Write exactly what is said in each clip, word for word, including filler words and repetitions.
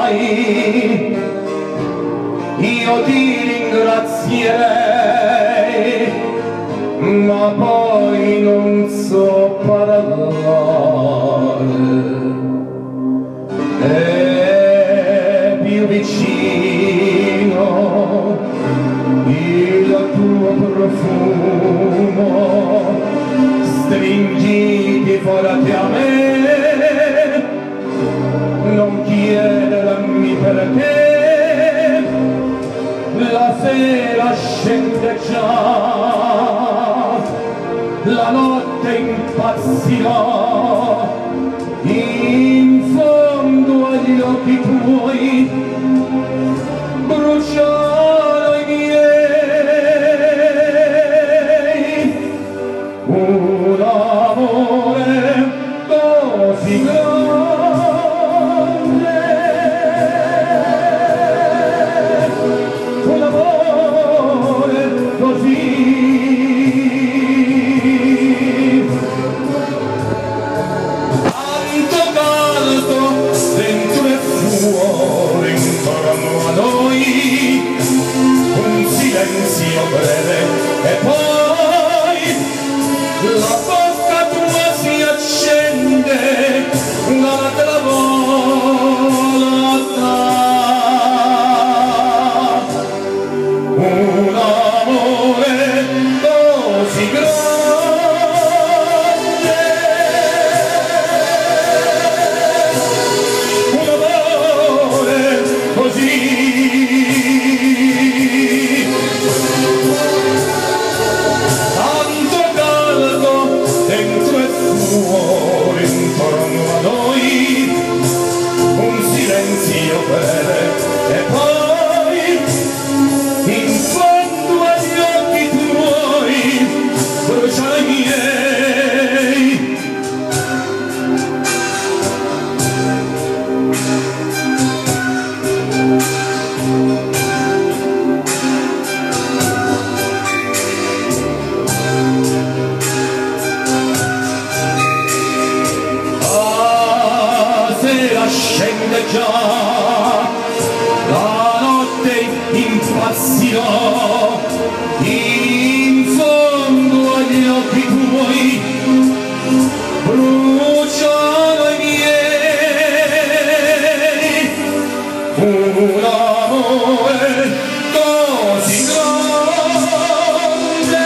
fai, io ti ringrazierei, ma poi non so parlare. È più vicino il tuo profumo, stringiti forte a me, non chiedermi perché, la sera scende già, la notte impazzirà, in fondo agli occhi tuoi bruciano i miei, un amore così grande, un amore così tanto caldo dentro e fuori intorno a noi, un silenzio breve e poi la bocca tua si accende un'altra volta, un amore così grande, un amore così tanto caldo dentro e fuori intorno a noi, un silenzio breve e poi in fondo agli occhi tuoi bruciano i miei. Scende già, la notte impazzirò, in fondo agli occhi tuoi bruciano i miei, un amore così grande,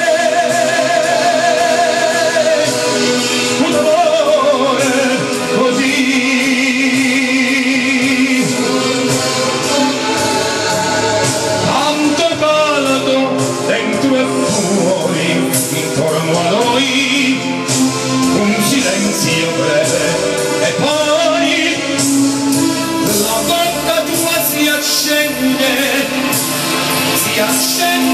un amore così intorno a noi, un silenzio breve e poi la bocca tua si accende, si accende